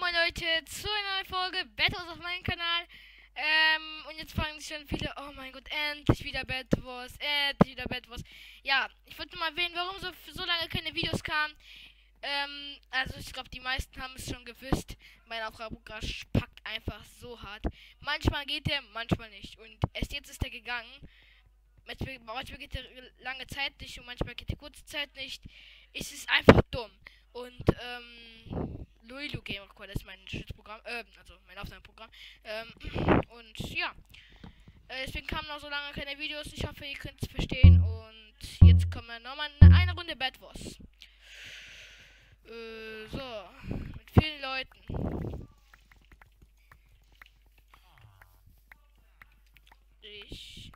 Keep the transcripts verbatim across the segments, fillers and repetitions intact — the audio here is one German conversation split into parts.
moin Leute, zu einer neuen Folge Bad Wars auf meinem Kanal. Ähm, und jetzt fragen sich schon viele, oh mein Gott, endlich wieder Bad Wars, endlich wieder Bad Wars. Ja, ich wollte mal erwähnen, warum so, so lange keine Videos kamen. Ähm, also ich glaube, die meisten haben es schon gewusst. Mein Aufgabenprogramm packt einfach so hart. Manchmal geht der, manchmal nicht. Und erst jetzt ist er gegangen. Manchmal, manchmal geht der lange Zeit nicht und manchmal geht die kurze Zeit nicht. Es ist einfach dumm. Und, ähm, Luilu Game Recorder ist mein Schutzprogramm, äh, also mein Aufnahmeprogramm. Ähm, und ja. Äh, deswegen kamen noch so lange keine Videos. Ich hoffe, ihr könnt es verstehen. Und jetzt kommen wir nochmal eine, eine Runde Bad Wars. Äh, so. Mit vielen Leuten. Ich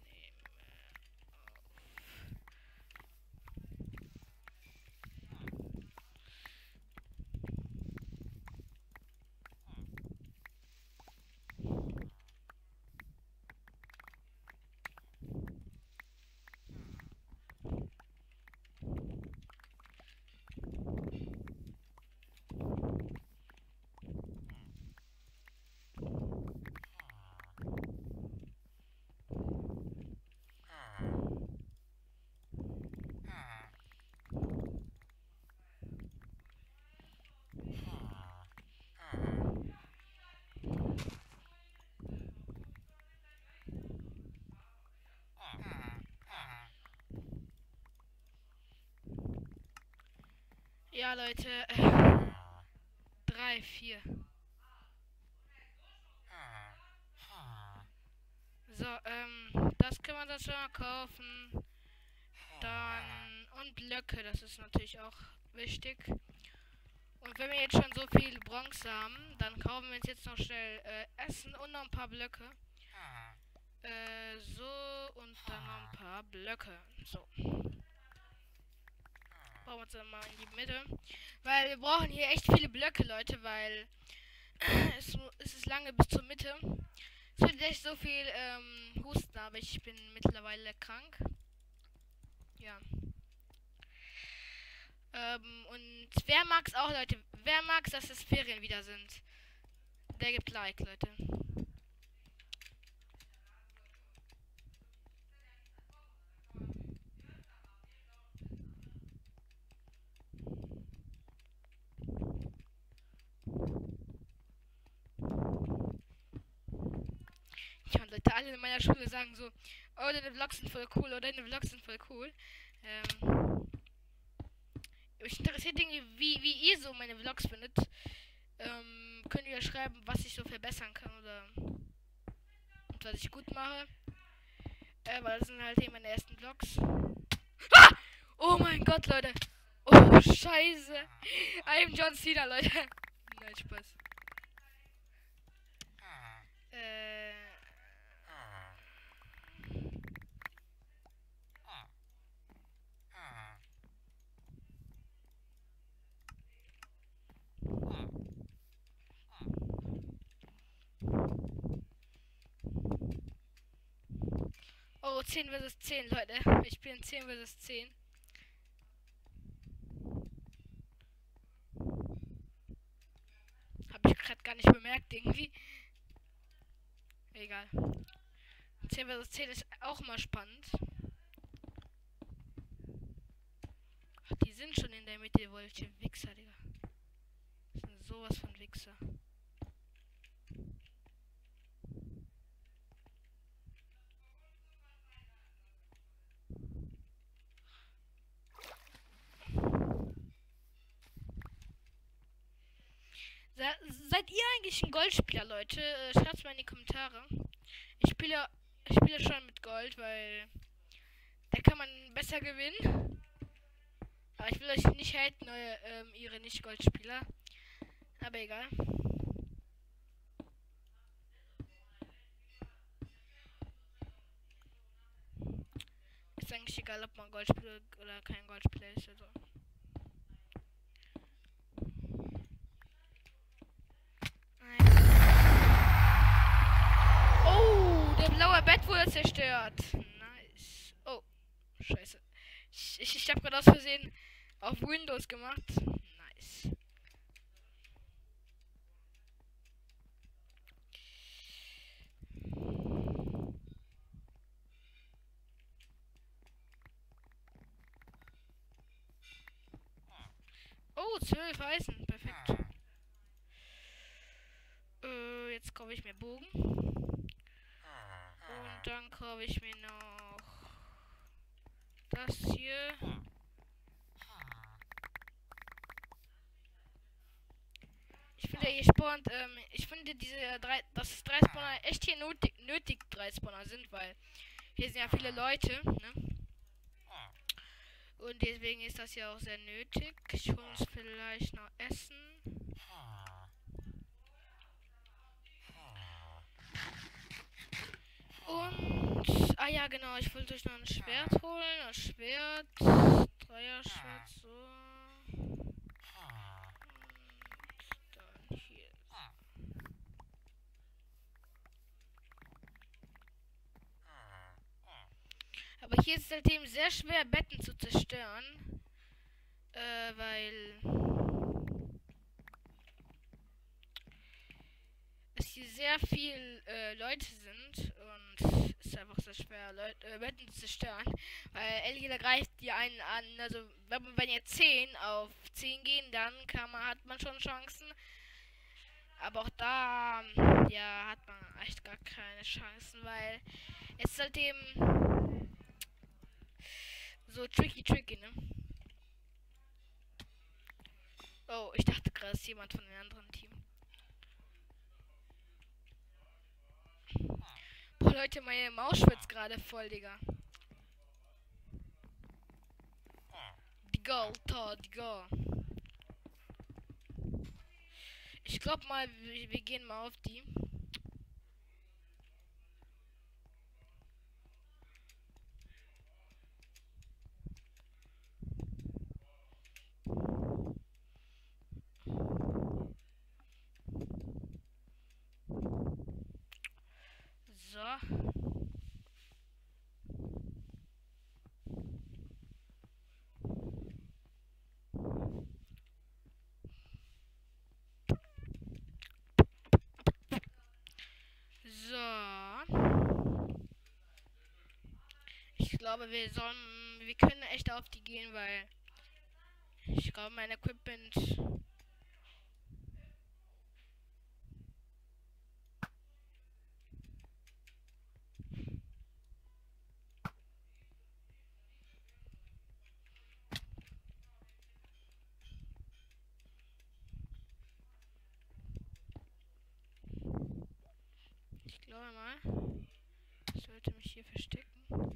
Ja, Leute. Äh, drei, vier. So, ähm, das können wir dann schon mal kaufen. Dann, und Blöcke, das ist natürlich auch wichtig. Und wenn wir jetzt schon so viel Bronze haben, dann kaufen wir uns jetzt noch schnell äh, Essen und noch ein paar Blöcke. Äh, so, und dann noch ein paar Blöcke. So. Bauen wir uns dann mal in die Mitte. Weil wir brauchen hier echt viele Blöcke, Leute, weil es, es ist lange bis zur Mitte. Es wird echt so viel ähm, Husten, aber ich bin mittlerweile krank. Ja. Ähm, und wer mag's auch, Leute? Wer mag's, dass es Ferien wieder sind? Der gibt Like, Leute. Ja, und Leute, alle in meiner Schule sagen so, oh, deine Vlogs sind voll cool, oder deine Vlogs sind voll cool. Ähm, mich interessiert irgendwie, wie, wie ihr so meine Vlogs findet. Ähm, könnt ihr schreiben, was ich so verbessern kann oder und was ich gut mache. Äh, weil das sind halt eben meine ersten Vlogs. Ah! Oh mein Gott, Leute. Oh, scheiße. I'm John Cena, Leute. Nein, Spaß. Äh... Oh, zehn versus zehn, Leute. Ich bin zehn versus zehn. Hab ich gerade gar nicht bemerkt, irgendwie. Egal. zehn versus zehn ist auch mal spannend. Ach, die sind schon in der Mitte, welche Wichser, Digga. Das sind sowas von Wichser. Seid ihr eigentlich ein Goldspieler, Leute? Äh, Schreibt mal in die Kommentare. Ich spiele, ich spiele schon mit Gold, weil da kann man besser gewinnen. Aber ich will euch nicht haten, eure, ähm, ihre Nicht-Goldspieler. Aber egal. Ist eigentlich egal, ob man Goldspieler oder kein Goldspieler ist. Also. Oh, der blaue Bett wurde zerstört. Nice. Oh, scheiße. Ich, ich, ich habe gerade aus Versehen auf Windows gemacht. Nice. Oh, zwölf Eisen. Perfekt. Äh, jetzt kaufe ich mir Bogen. Und dann kaufe ich mir noch das hier. Ich finde, hier spawnt, ähm, ich finde diese drei, dass drei Spawner echt hier nötig, nötig drei Spawner sind, weil hier sind ja viele Leute, ne? Und deswegen ist das ja auch sehr nötig. Ich hole uns vielleicht noch Essen. Und, ah ja, genau, ich wollte euch noch ein Schwert holen. Ein Schwert, Dreier-Schwert, so. Und dann hier. Aber hier ist es halt eben sehr schwer, Betten zu zerstören. Äh, weil es hier sehr viel äh, Leute sind und es ist einfach sehr schwer, Leute, äh, Betten zu zerstören. Weil Elgila greift die einen an. Also wenn, wenn ihr zehn auf zehn gehen, dann kann man, hat man schon Chancen. Aber auch da, ja, hat man echt gar keine Chancen, weil es ist halt eben so tricky, tricky, ne? Oh, ich dachte gerade, es ist jemand von einem anderen Team. Boah, Leute, meine Maus schwitzt gerade voll, Digga. Die Go, Tor, die Go. Ich glaube mal, wir, wir gehen mal auf die. So. So. Ich glaube, wir sollen, wir können echt auf die gehen, weil ich glaube, mein Equipment. Ich glaube mal, ich sollte mich hier verstecken.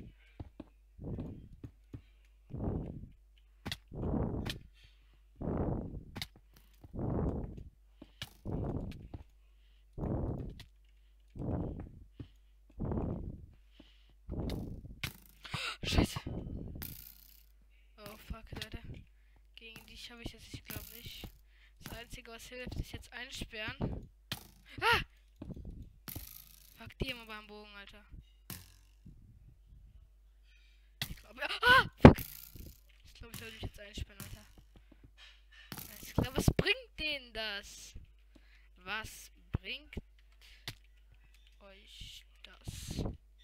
Scheiße. Oh fuck, Leute. Gegen die schaffe ich jetzt, ich glaube nicht. Das Einzige, was hilft, ist jetzt einsperren. Ah! Fuck, die immer beim Bogen, Alter. Ich glaube, ah! Fuck! Ich glaube, ich sollte mich jetzt einsperren, Alter. Ich glaube, was bringt denen das? Was bringt euch das?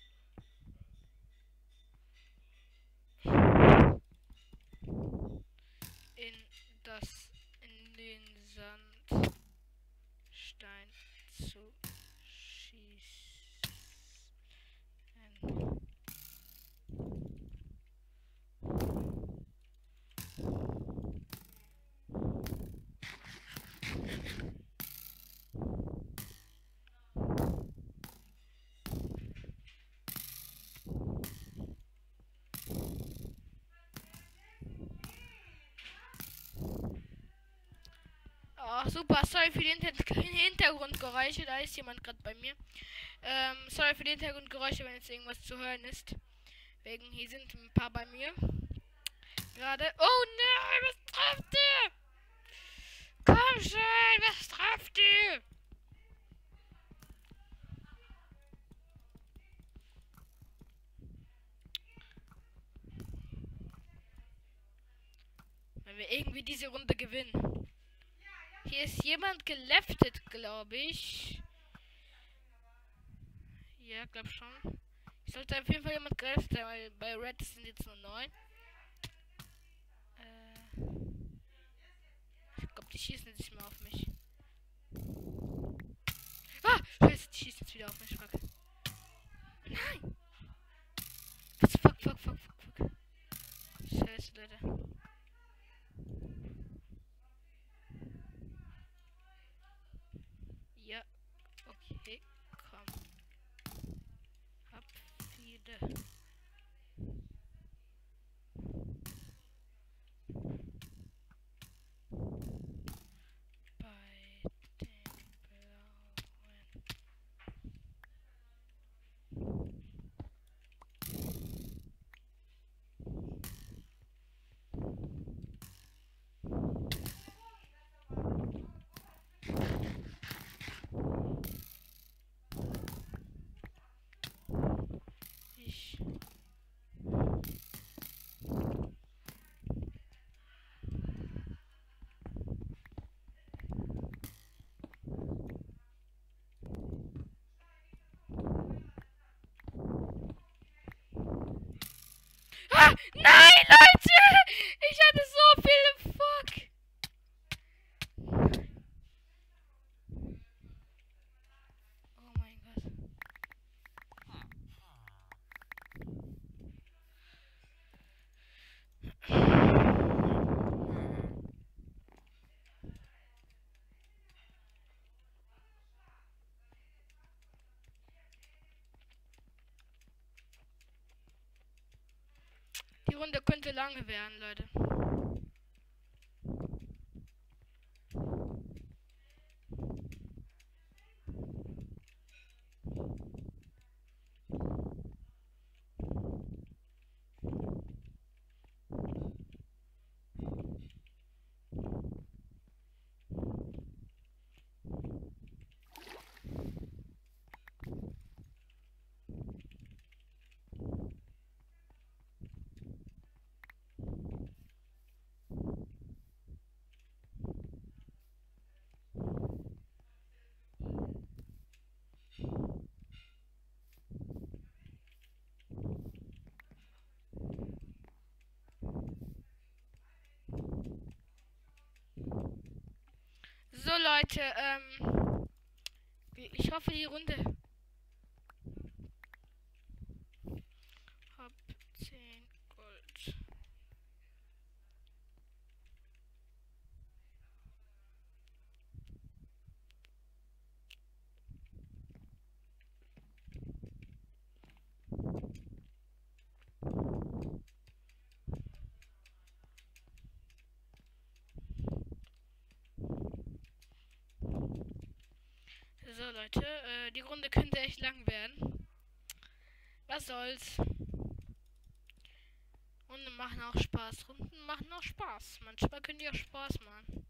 In das, in den Sandstein zu schießen. Oh, super, sorry für die Hinter Hintergrundgeräusche, da ist jemand gerade bei mir. Ähm, sorry für die Hintergrundgeräusche, wenn jetzt irgendwas zu hören ist. Wegen, hier sind ein paar bei mir. Gerade. Oh nein, was trifft ihr? Komm schon, was trifft ihr? Wenn wir irgendwie diese Runde gewinnen. Hier ist jemand geleftet, glaube ich. Ja, glaub schon. Ich sollte auf jeden Fall jemand geleftet sein, weil bei Red sind jetzt nur neun. Äh. Ich glaube, die schießen jetzt nicht mehr auf mich. Ah! Scheiße, die schießt jetzt wieder auf mich. Fuck. Nein! Was? Fuck, fuck, fuck, fuck, fuck. Scheiße, Leute. Ja. Okay, komm. Hab viele. Bei den Blauen. Ich. Ah, nein, Leute! Ich hatte so viele Fuck! Oh mein Gott. Die Runde könnte lange werden, Leute. So, Leute, ähm. Ich hoffe, die Runde. Hab zehn Gold. So, Leute, äh, die Runde könnte echt lang werden. Was soll's? Runden machen auch Spaß. Runden machen auch Spaß. Manchmal können die auch Spaß machen.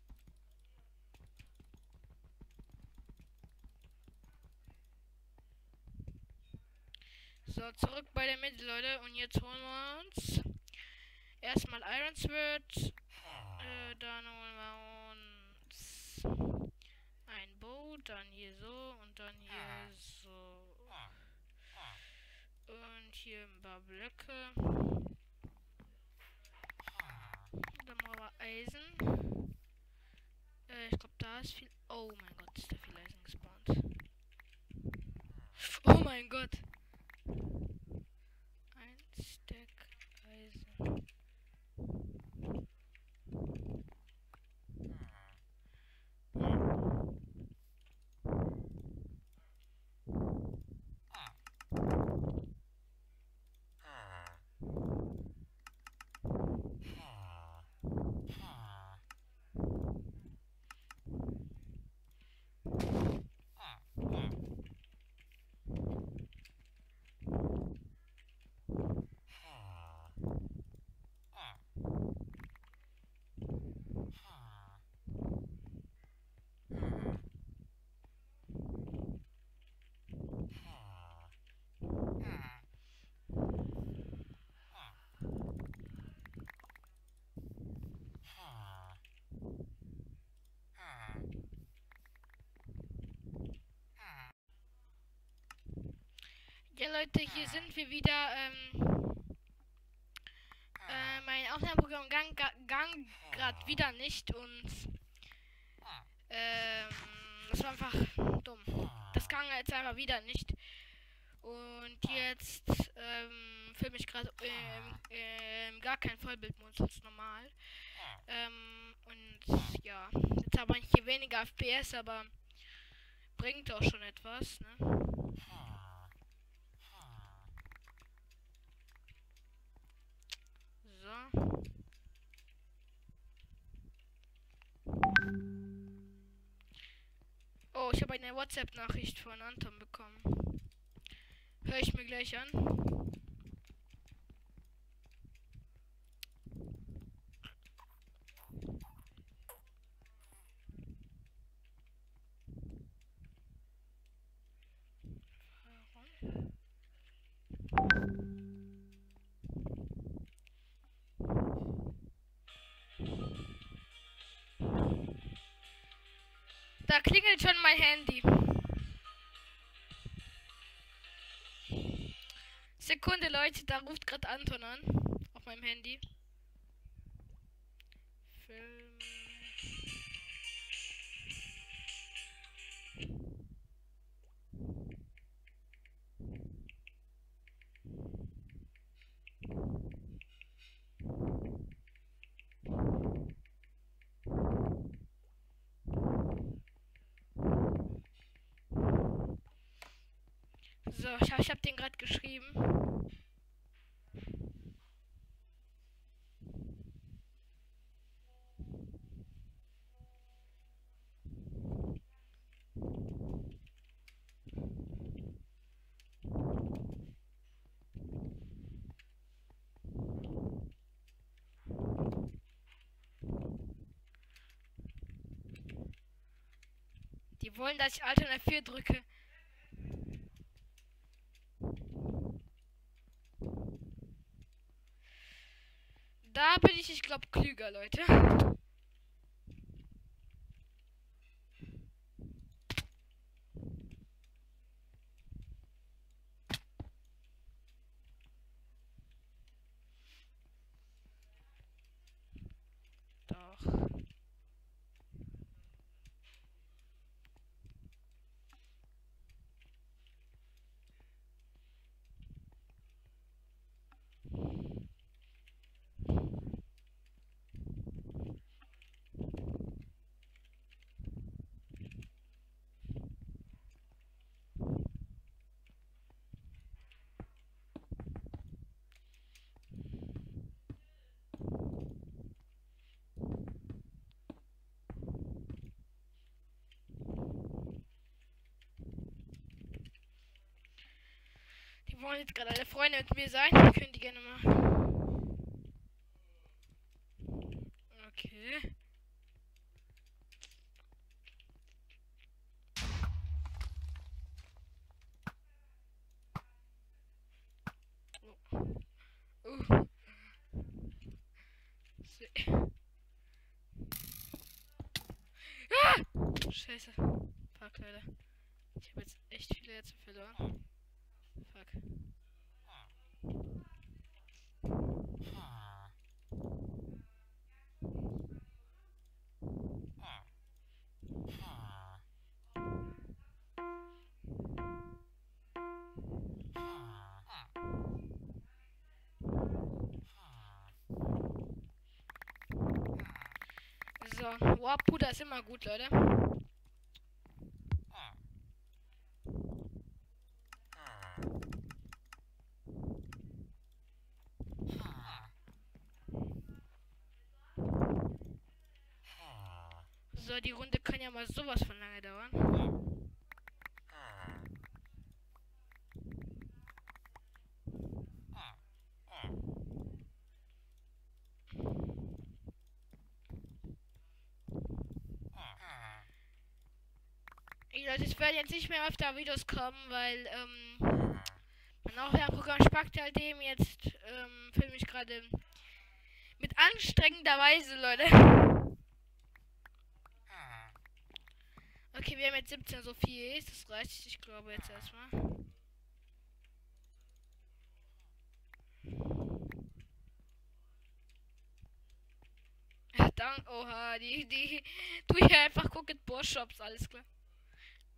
So, zurück bei der Mitte, Leute. Und jetzt holen wir uns erstmal Iron Sword. Äh, dann holen wir uns ein Bow. Dann hier so. Und dann hier so. Und hier ein paar Blöcke. Dann machen wir Eisen. Äh, ich glaube, da ist viel. Oh mein Gott, ist da viel Eisen gespawnt. Oh mein Gott. Ein Stack Eisen. Ja, Leute, hier sind wir wieder. Ähm, äh, mein Aufnahmeprogramm gang, gang gerade wieder nicht und Ach, dumm. Das kann jetzt einfach wieder nicht. Und jetzt ähm, filme ich gerade ähm, ähm, gar kein Vollbildmodus als normal. Ähm, und ja, jetzt habe ich hier weniger F P S, aber bringt auch schon etwas, ne? So. Oh, ich habe eine WhatsApp-Nachricht von Anton bekommen. Hör ich mir gleich an. Da klingelt schon mein Handy. Sekunde, Leute, da ruft gerade Anton an. Auf meinem Handy. Film. So, ich, ich habe den gerade geschrieben. Die wollen, dass ich Alt F vier drücke. Da bin ich, ich glaube, klüger, Leute. Doch. Die wollen jetzt gerade alle Freunde mit mir sein. Können die gerne mal. Okay. Uh. Ah! Scheiße. Fuck, Leute. Ich habe jetzt echt viele jetzt verloren. Fuck. So, Warp Puder ist immer gut, Leute. So, die Runde kann ja mal sowas von lange dauern. Ey, Leute, es werden jetzt nicht mehr öfter Videos kommen, weil, ähm, mein Aufnahmeprogramm spackt halt dem. Jetzt, ähm, filme ich gerade mit anstrengender Weise, Leute. Okay, wir haben jetzt siebzehn so viel. Das reicht, ich glaube, jetzt erstmal. Ja, dank, oha, die, die, tu hier einfach Cooked Boss Shops, alles klar.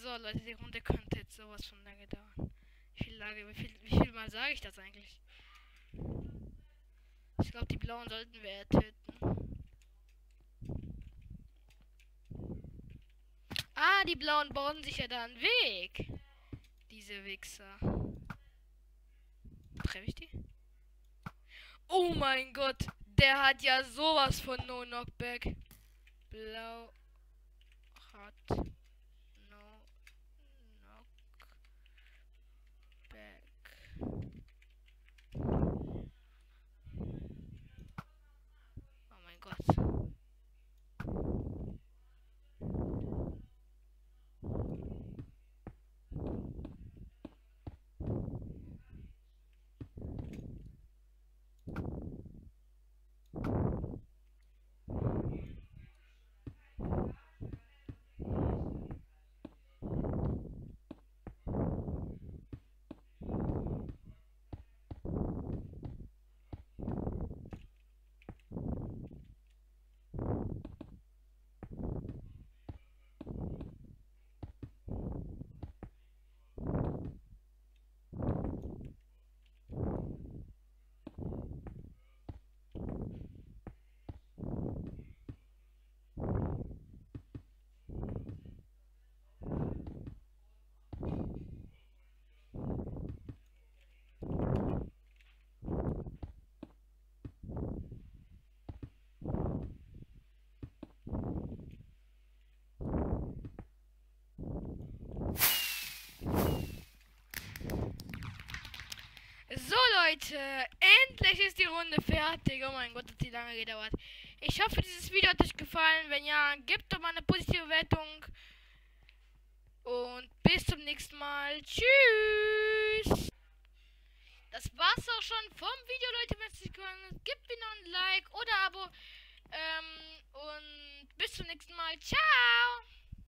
So, Leute, die Runde könnte jetzt sowas von lange dauern. Wie viel, lange, wie viel, wie viel Mal sage ich das eigentlich? Ich glaube, die Blauen sollten wir eher töten. Ah, die Blauen bauen sich ja da einen Weg. Diese Wichser. Treffe ich die? Oh mein Gott, der hat ja sowas von No Knockback. Blau hat No Knockback. Oh mein Gott. So Leute, endlich ist die Runde fertig. Oh mein Gott, hat die lange gedauert. Ich hoffe, dieses Video hat euch gefallen. Wenn ja, gebt doch mal eine positive Wertung. Und bis zum nächsten Mal. Tschüss. Das war's auch schon vom Video, Leute.